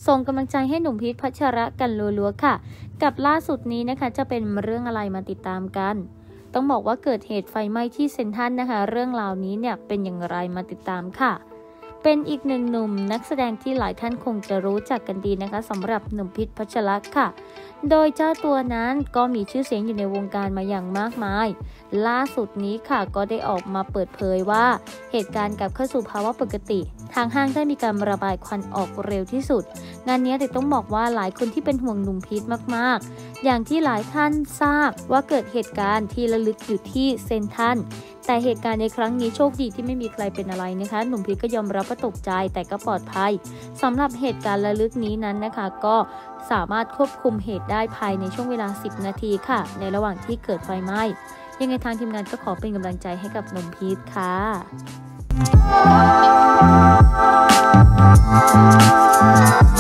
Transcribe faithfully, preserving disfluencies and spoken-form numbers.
ส่งกำลังใจให้หนุ่มพีชพัชระกันรัวๆค่ะกับล่าสุดนี้นะคะจะเป็นเรื่องอะไรมาติดตามกันต้องบอกว่าเกิดเหตุไฟไหม้ที่เซ็นทรัลนะคะเรื่องราวนี้เนี่ยเป็นอย่างไรมาติดตามค่ะเป็นอีกหนึ่งหนุ่มนักแสดงที่หลายท่านคงจะรู้จักกันดีนะคะสำหรับหนุ่มพีชพัชระค่ะโดยเจ้าตัวนั้นก็มีชื่อเสียงอยู่ในวงการมาอย่างมากมายล่าสุดนี้ค่ะก็ได้ออกมาเปิดเผยว่าเหตุการณ์กลับเข้าสู่ภาวะปกติทางห้างได้มีการระบายควันออกเร็วที่สุดงานนี้แต่ต้องบอกว่าหลายคนที่เป็นห่วงหนุ่มพีชมากๆอย่างที่หลายท่านทราบว่าเกิดเหตุการณ์ที่ระลึกอยู่ที่เซ็นทรัลแต่เหตุการณ์ในครั้งนี้โชคดีที่ไม่มีใครเป็นอะไรนะคะหนุ่มพีชก็ยอมรับว่าตกใจแต่ก็ปลอดภัยสำหรับเหตุการณ์ระลึกนี้นั้นนะคะก็สามารถควบคุมเหตุได้ภายในช่วงเวลาสิบนาทีค่ะในระหว่างที่เกิดไฟไหม้ยังไงทางทีมงานก็ขอเป็นกำลังใจให้กับหนุ่มพีชค่ะ